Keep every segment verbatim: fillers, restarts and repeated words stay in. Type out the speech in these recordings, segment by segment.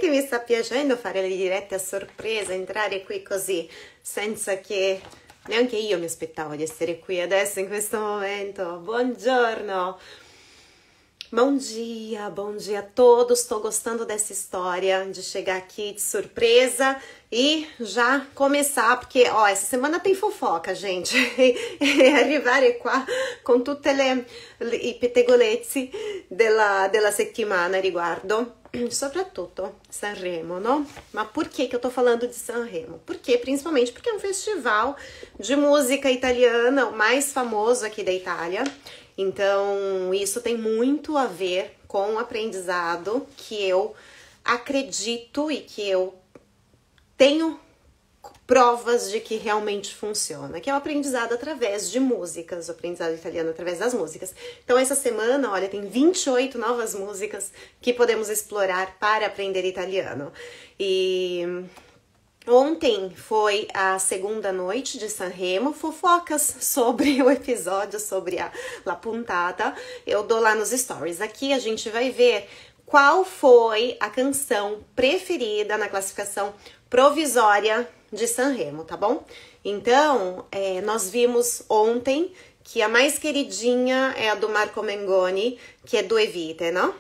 che mi sta piacendo fare le dirette a sorpresa, entrare qui così, senza che neanche io mi aspettavo di essere qui adesso in questo momento. Buongiorno! Bom dia, bom dia a todos. Estou gostando dessa história de chegar aqui de surpresa e já começar, porque ó, essa semana tem fofoca, gente. E arrivare qua con tutte le i pettegolezzi della, della settimana riguardo soprattutto Sanremo, no? Ma por que que eu tô falando de Sanremo? Porque principalmente porque é um festival de música italiana, o mais famoso aqui da Itália. Então, isso tem muito a ver com o aprendizado que eu acredito e que eu tenho provas de que realmente funciona, que é o aprendizado através de músicas, o aprendizado italiano através das músicas. Então, essa semana, olha, tem vinte e oito novas músicas que podemos explorar para aprender italiano. E ontem foi a segunda noite de Sanremo, fofocas sobre o episódio, sobre a La Puntata, eu dou lá nos stories. Aqui a gente vai ver qual foi a canção preferida na classificação provisória de Sanremo, tá bom? Então, é, nós vimos ontem que a mais queridinha é a do Marco Mengoni, que é do Evite, não?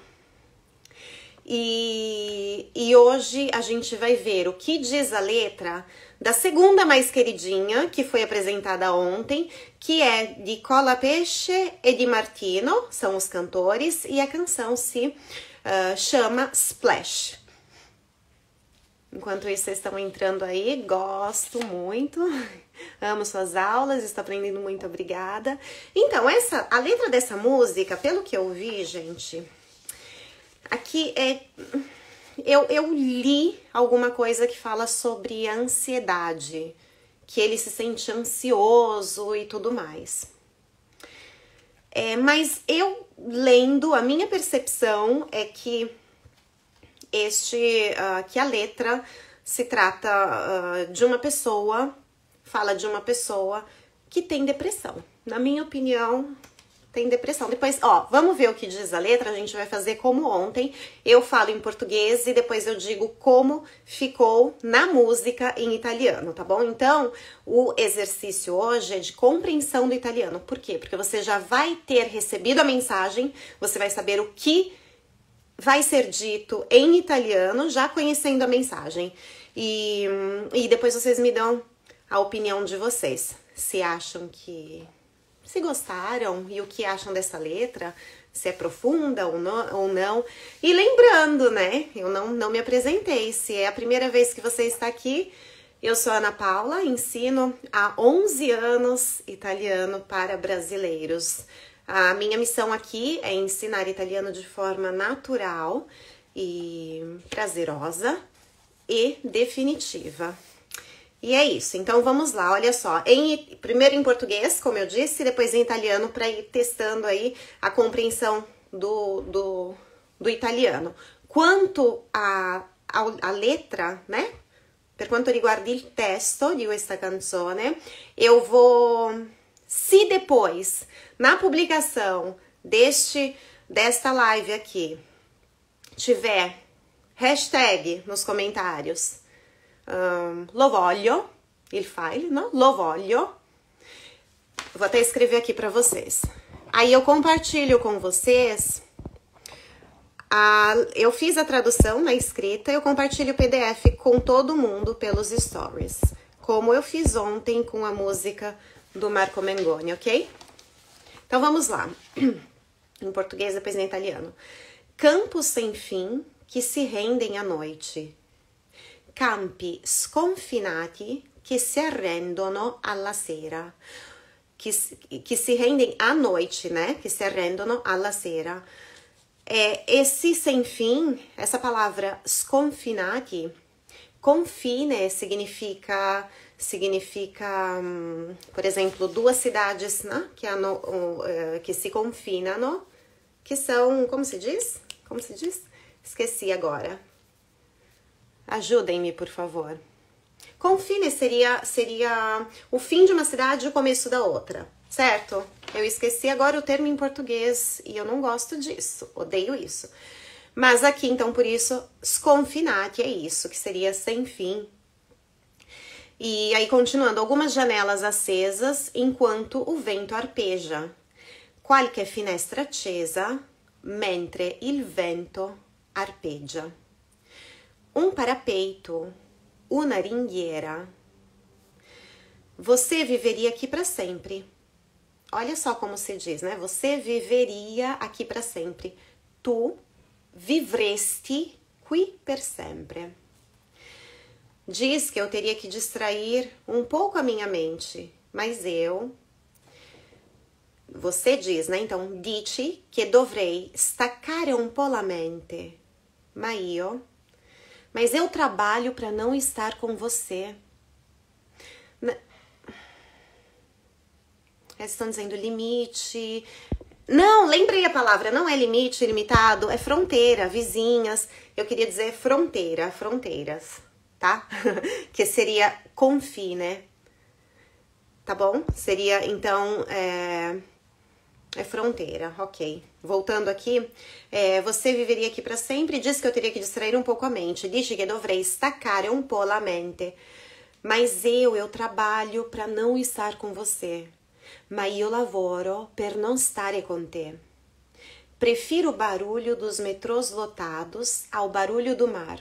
E, e hoje a gente vai ver o que diz a letra da segunda mais queridinha, que foi apresentada ontem, que é de Colapesce e Di Martino, são os cantores, e a canção se uh, chama Splash. Enquanto isso, vocês estão entrando aí, gosto muito, amo suas aulas, estou aprendendo muito, obrigada. Então, essa, a letra dessa música, pelo que eu vi, gente... Aqui é... Eu, eu li alguma coisa que fala sobre a ansiedade, que ele se sente ansioso e tudo mais. É, mas eu lendo, a minha percepção é que este, uh, que a letra se trata uh, de uma pessoa, fala de uma pessoa que tem depressão. Na minha opinião... tem depressão. Depois, ó, vamos ver o que diz a letra, a gente vai fazer como ontem. Eu falo em português e depois eu digo como ficou na música em italiano, tá bom? Então, o exercício hoje é de compreensão do italiano. Por quê? Porque você já vai ter recebido a mensagem, você vai saber o que vai ser dito em italiano, já conhecendo a mensagem. E, e depois vocês me dão a opinião de vocês. Se acham que... se gostaram e o que acham dessa letra, se é profunda ou não. Ou não. E lembrando, né, eu não, não me apresentei, se é a primeira vez que você está aqui, eu sou Ana Paula, ensino há onze anos italiano para brasileiros. A minha missão aqui é ensinar italiano de forma natural e prazerosa e definitiva. E é isso, então vamos lá, olha só, em, primeiro em português, como eu disse, depois em italiano, para ir testando aí a compreensão do, do, do italiano. Quanto a, a, a letra, né, per quanto riguarda il testo di questa canzone, eu vou, se depois, na publicação deste, desta live aqui, tiver hashtag nos comentários, Um, lo voglio, il file, não? Lo voglio. Vou até escrever aqui para vocês. Aí eu compartilho com vocês. A, eu fiz a tradução na escrita, eu compartilho o P D F com todo mundo pelos stories. Como eu fiz ontem com a música do Marco Mengoni, ok? Então vamos lá. Em português, depois em italiano. Campos sem fim que se rendem à noite. Campi sconfinati che si arrendono alla sera, que, que se rendem à noite, né? Que se arrendono alla sera. É, esse sem fim, essa palavra sconfinati, confine significa, significa, um, por exemplo, duas cidades, né? Que, hanno, uh, que se confinano, que são, como se diz? Como se diz? Esqueci agora. Ajudem-me, por favor. Confine seria, seria o fim de uma cidade e o começo da outra, certo? Eu esqueci agora o termo em português e eu não gosto disso, odeio isso. Mas aqui, então, por isso, sconfinati é isso, que seria sem fim. E aí, continuando, algumas janelas acesas enquanto o vento arpeja. Qualche finestra accesa mentre il vento arpeggia. Um parapeito, uma ringhiera. Você viveria aqui para sempre. Olha só como se diz, né? Você viveria aqui para sempre. Tu vivresti qui per sempre. Diz que eu teria que distrair um pouco a minha mente, mas eu... Você diz, né? Então, dici che dovrei staccare un po' la mente. Ma io... Mas eu trabalho para não estar com você. Eles estão dizendo limite... Não, lembrei a palavra, não é limite, limitado, é fronteira, vizinhas. Eu queria dizer fronteira, fronteiras, tá? Que seria confine, tá bom? Seria, então, é, é fronteira, ok. Voltando aqui, é, você viveria aqui para sempre, diz que eu teria que distrair um pouco a mente. Dice che dovrei staccare un po' la mente. Mas eu, eu trabalho para não estar com você. Ma io lavoro per non stare con te. Prefiro o barulho dos metrôs lotados ao barulho do mar.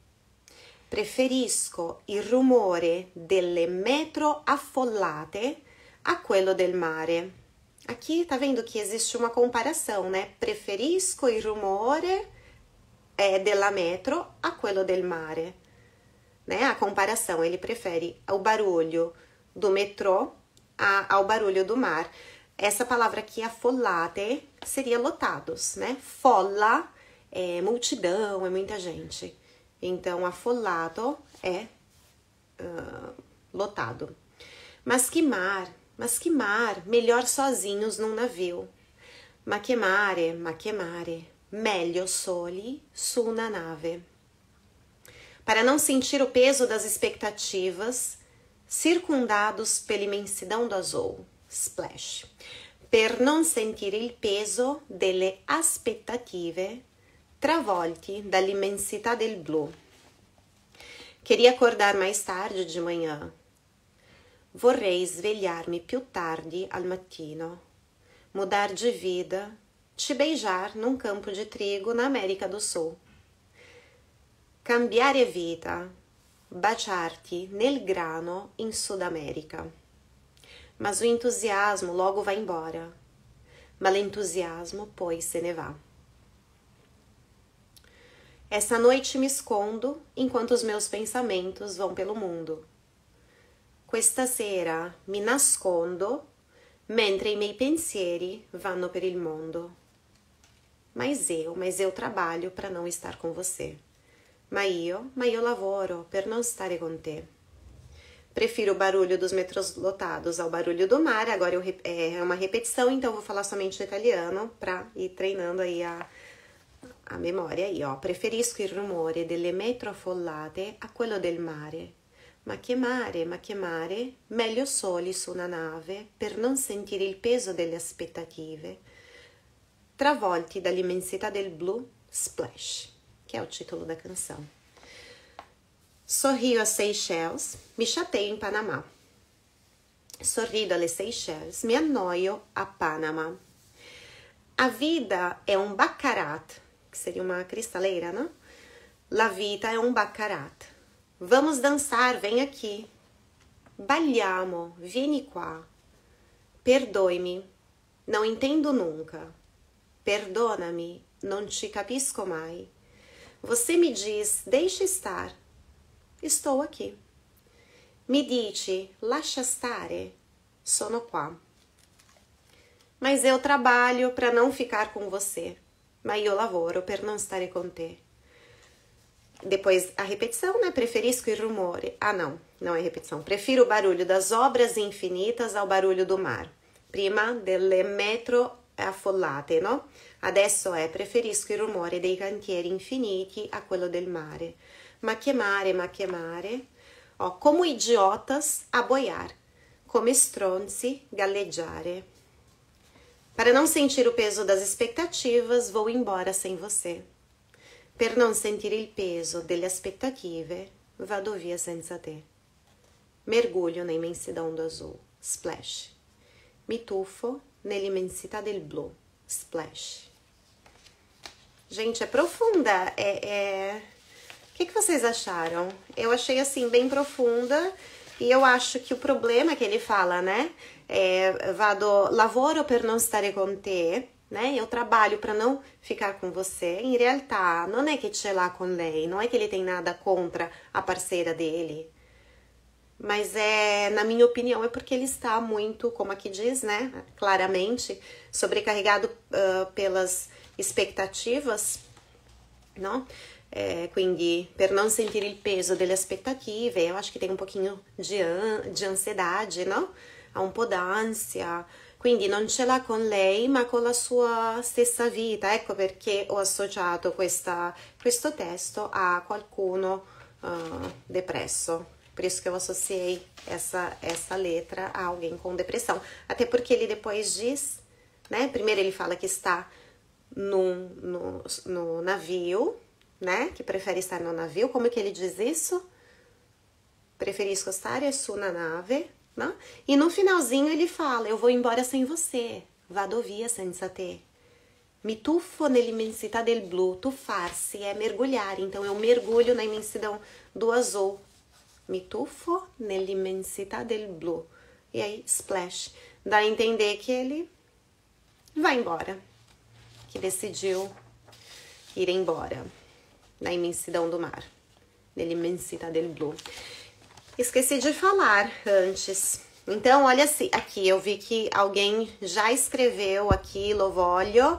Preferisco il rumore delle metro affollate a quello del mare. Aqui tá vendo que existe uma comparação, né? Preferisco il rumore eh, della metro a quello del mare. Né? A comparação, ele prefere o barulho do metrô A, ao barulho do mar. Essa palavra aqui, affollate, seria lotados, né? Folla é multidão, é muita gente. Então, affollato é uh, lotado. Mas que mar, mas que mar, melhor sozinhos num navio. Ma che mare, ma che mare, meglio soli su una nave. Para não sentir o peso das expectativas, circundados pela imensidão do azul, splash, per non sentire il peso delle aspettative, travolti dall'immensità del blu. Queria acordar mais tarde de manhã. Vorrei svegliarmi più tardi al mattino, mudar de vida, te beijar num campo de trigo na América do Sul. Cambiare vita, baciarti nel grano in Sud America. Mas o entusiasmo logo vai embora. Ma l'entusiasmo poi se ne va. Essa noite me escondo enquanto os meus pensamentos vão pelo mundo. Questa sera mi nascondo mentre i miei pensieri vanno per il mondo. Mas eu, mas eu trabalho para não estar com você. Ma io, ma io lavoro per non stare con te. Prefiro o barulho dos metrôs lotados ao barulho do mar. Agora eu, é uma repetição, então vou falar somente em italiano para ir treinando aí a, a memória. Aí, ó. Preferisco il rumore delle metro affollate a quello del mare. Ma che mare, ma che mare, meglio soli su una nave per non sentire il peso delle aspettative. Travolti dall'immensità del blu, splash. Que é o título da canção. Sorrio a Seychelles, me chateio em Panamá. Sorrido alle Seychelles, me annoio a Panamá. A vida é um baccarat, que seria uma cristaleira, né? La vita é um baccarat. Vamos dançar, vem aqui. Balliamo, vieni qua. Perdoe-me, não entendo nunca. Perdona-me, non ci capisco mai. Você me diz, deixa estar. Estou aqui. Mi dici, lascia stare. Sono qua. Mas eu trabalho para não ficar com você. Ma io lavoro per non stare con te. Depois a repetição, né? Preferisco il rumore. Ah, não. Não é repetição. Prefiro o barulho das obras infinitas ao barulho do mar. Prima delle metro affollate, no? Adesso è preferisco il rumore dei cantieri infiniti a quello del mare. Ma che mare, ma che mare. Ó, como idiotas a boiar, come stronzi galleggiare. Para não sentir o peso das expectativas, vou embora sem você. per non sentire il peso delle aspettative, vado via senza te. Mergulho na imensidão do azul, splash. Me tuffo nell'immensità del blu, splash. Gente, é profunda. É, é... O que, que vocês acharam? Eu achei, assim, bem profunda. E eu acho que o problema que ele fala, né? É, vado, lavoro per non stare con te, né? Eu trabalho para não ficar com você. Em realtà, non è che ce l'ha con lei. Não é que ele tem nada contra a parceira dele. Mas é, na minha opinião, é porque ele está muito, como aqui diz, né? Claramente, sobrecarregado uh, pelas expectativas, não? É, quindi, per non sentire il peso delle aspettative, eu acho que tem um pouquinho de, an de ansiedade, não? Ha un po' d'ansia, quindi non ce l'ha con lei, ma con la sua stessa vita. Ecco perché ho associato questa, questo testo a qualcuno uh, depresso. Por isso que eu associei essa, essa letra a alguém com depressão. Até porque ele depois diz, né? Primeiro ele fala que está no, no, no navio, né? Que prefere estar no navio. Como que ele diz isso? Preferisco stare su una nave, né? E no finalzinho ele fala, eu vou embora sem você, vado via senza te. Me tuffo nell'immensità del blu. Tuffar-se é mergulhar, então eu mergulho na imensidão do azul. Me tuffo nell'immensità del blu. E aí, splash. Dá a entender que ele vai embora. Que decidiu ir embora. Na imensidão do mar. Nell'immensità del blu. Esqueci de falar antes. Então, olha assim, aqui eu vi que alguém já escreveu aqui, Lovolio,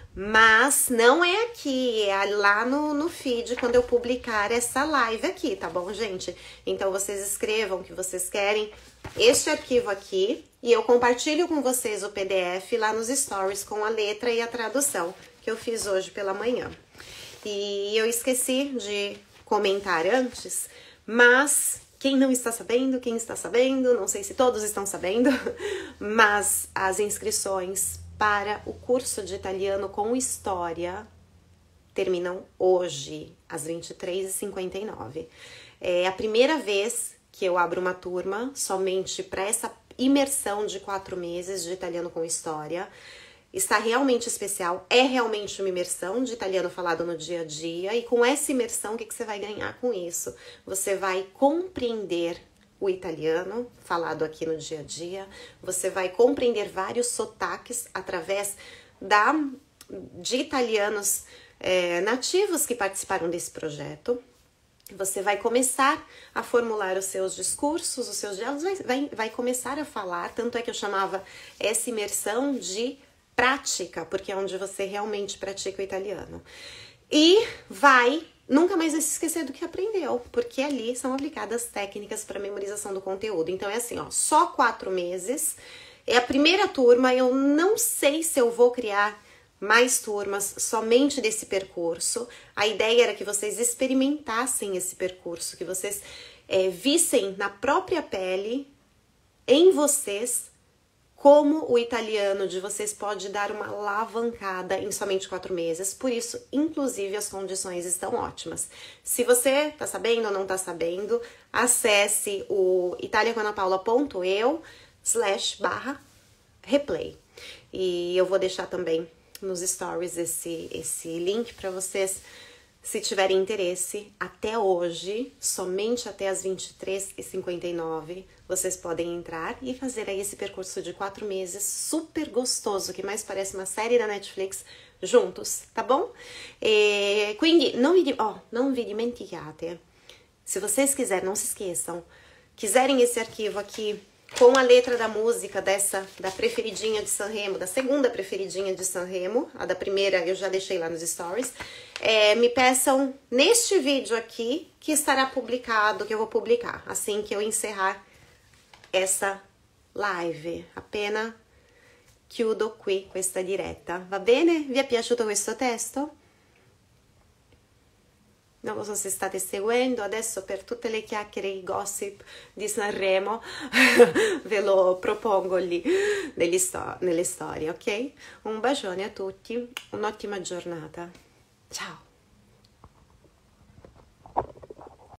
mas não é aqui, é lá no, no feed quando eu publicar essa live aqui, tá bom, gente? Então, vocês escrevam o que vocês querem, este arquivo aqui, e eu compartilho com vocês o P D F lá nos stories com a letra e a tradução que eu fiz hoje pela manhã. E eu esqueci de comentar antes, mas quem não está sabendo, quem está sabendo, não sei se todos estão sabendo, mas as inscrições para o curso de italiano com história terminam hoje, às vinte e três e cinquenta e nove. É a primeira vez que eu abro uma turma somente para essa imersão de quatro meses de italiano com história. Está realmente especial, é realmente uma imersão de italiano falado no dia a dia, e com essa imersão, o que, que você vai ganhar com isso? Você vai compreender o italiano falado aqui no dia a dia, você vai compreender vários sotaques através da, de italianos é, nativos que participaram desse projeto. Você vai começar a formular os seus discursos, os seus diálogos, vai, vai, vai começar a falar, tanto é que eu chamava essa imersão de prática, porque é onde você realmente pratica o italiano. E vai nunca mais vai se esquecer do que aprendeu, porque ali são aplicadas técnicas para memorização do conteúdo. Então é assim, ó, só quatro meses, é a primeira turma, eu não sei se eu vou criar mais turmas somente desse percurso. A ideia era que vocês experimentassem esse percurso, que vocês é, vissem na própria pele, em vocês, como o italiano de vocês pode dar uma alavancada em somente quatro meses. Por isso, inclusive, as condições estão ótimas. Se você tá sabendo ou não tá sabendo, acesse o italiacomanapaula.eu slash barra replay. E eu vou deixar também nos stories esse, esse link para vocês, se tiverem interesse, até hoje, somente até as vinte e três e cinquenta e nove, vocês podem entrar e fazer aí esse percurso de quatro meses super gostoso, que mais parece uma série da Netflix, juntos, tá bom? E, quindi, não vi, oh, não vi dimenticate, se vocês quiserem, não se esqueçam, quiserem esse arquivo aqui, com a letra da música dessa, da preferidinha de Sanremo, da segunda preferidinha de Sanremo, a da primeira eu já deixei lá nos stories, é, me peçam neste vídeo aqui, que estará publicado, que eu vou publicar, assim que eu encerrar essa live. Appena chiudo qui questa diretta, va bene? Vi è piaciuto questo testo? Non lo so se state seguendo, adesso per tutte le chiacchiere e i gossip di Sanremo ve lo propongo lì sto nelle storie, ok? Un bacione a tutti, un'ottima giornata. Ciao!